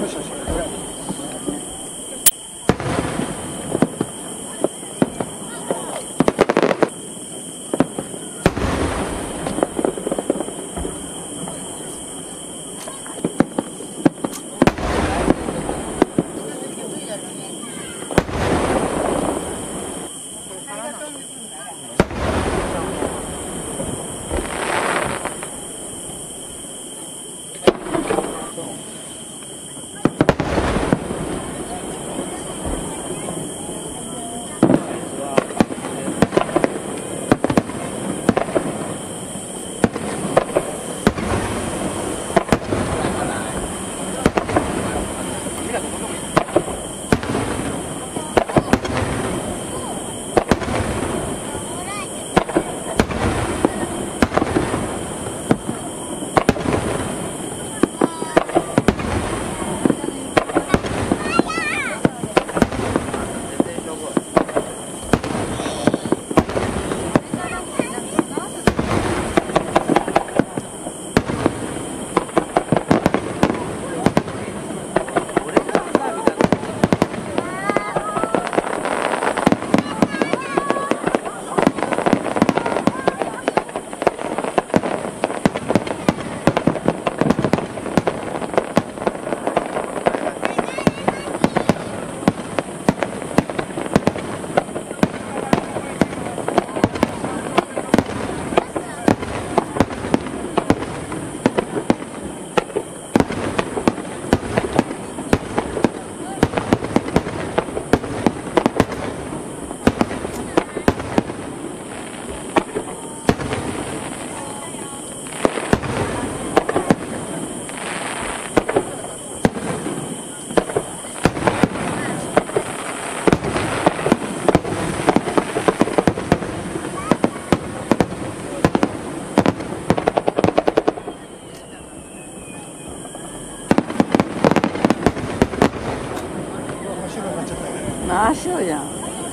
あ、そうやん。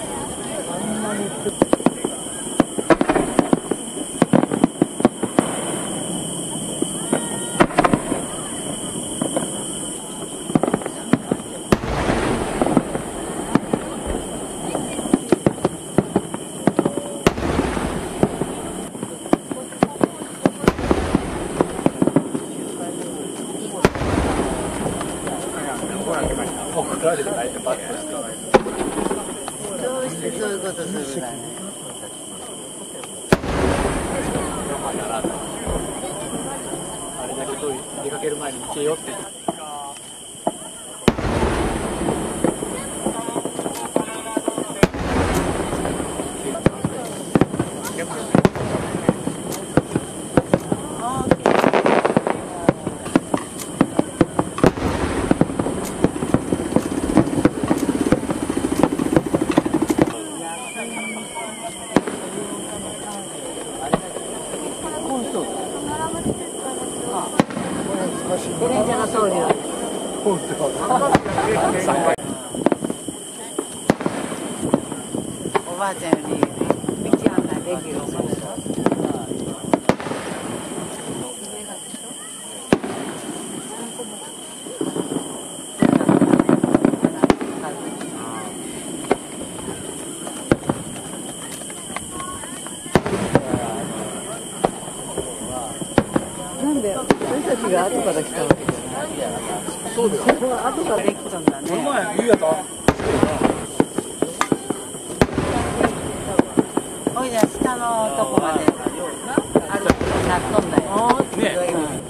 どうしてそういうことするんだね。 あれだけ出かける前に行けよって。 おばあちゃんより道案内できる。なんで私たちが後から来たわけじゃない。そうです。ここは後からできたんだね。おいで下のとこまで歩くようになっとんだよ。ね。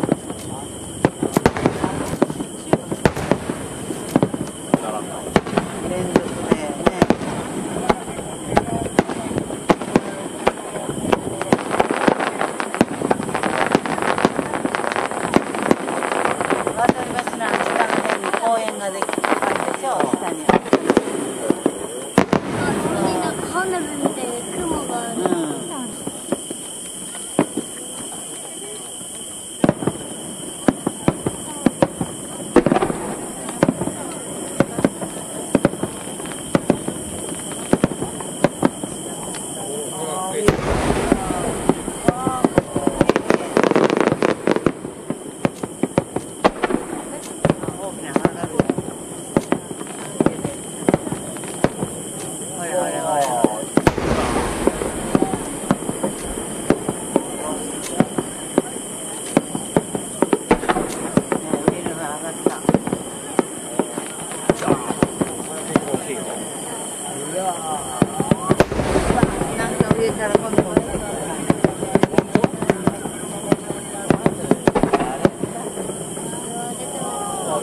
連続でね。渡り橋の下の辺に公園ができたんでしょ。下に。 花火みたいな雲がある。大きな花火。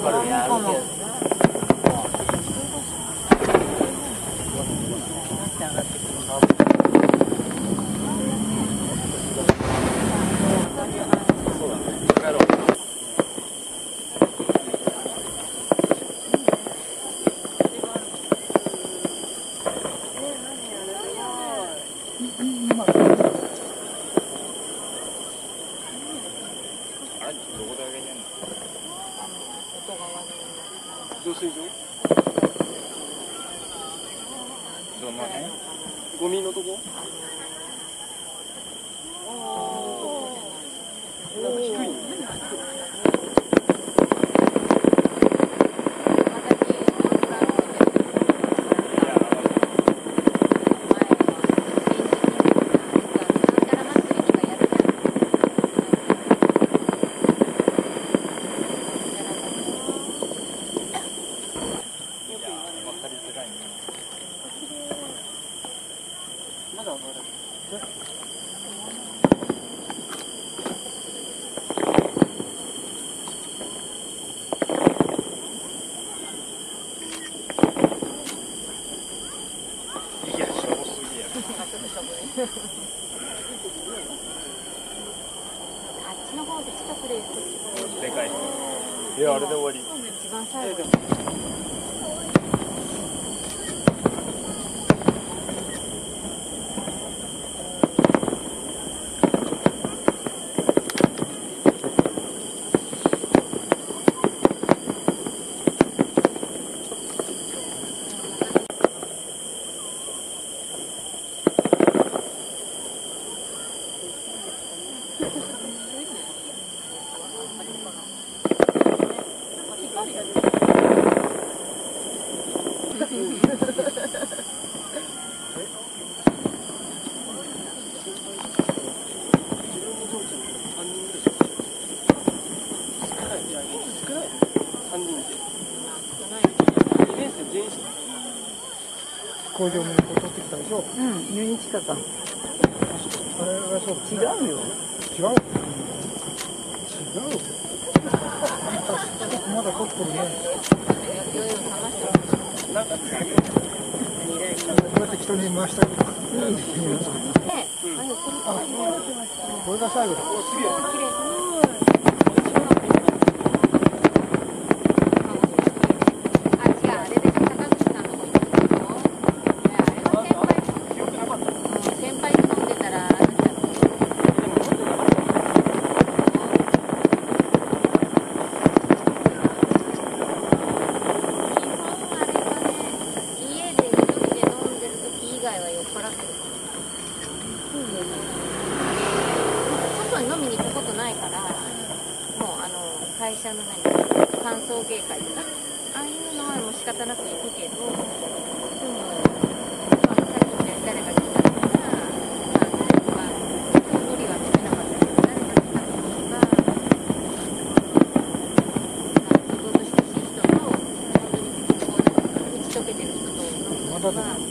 浄水場？ どの辺？ ゴミのとこ？なんか低いね。まだ上がる。 いや、しょぼすぎや。 あっちの方で近くででかい。いや、あれで終わり。 一番最後。 工場面取ってきたでしょ。 うん、12日か。 あれはそうですね。 違うよ。 違う。違う。まだ取ってるね。こうやって人に回したりとか。これが最後だ。 飲みに行くことないから、もう会社の歓送迎会とか、ああいうのはもう仕方なく行くけど、でも、さっきみたいに誰か来たら、無理はできなかったけど、誰か来た時とか、仕事してほしい人と、本当にこう打ち解けてる人と飲むのが、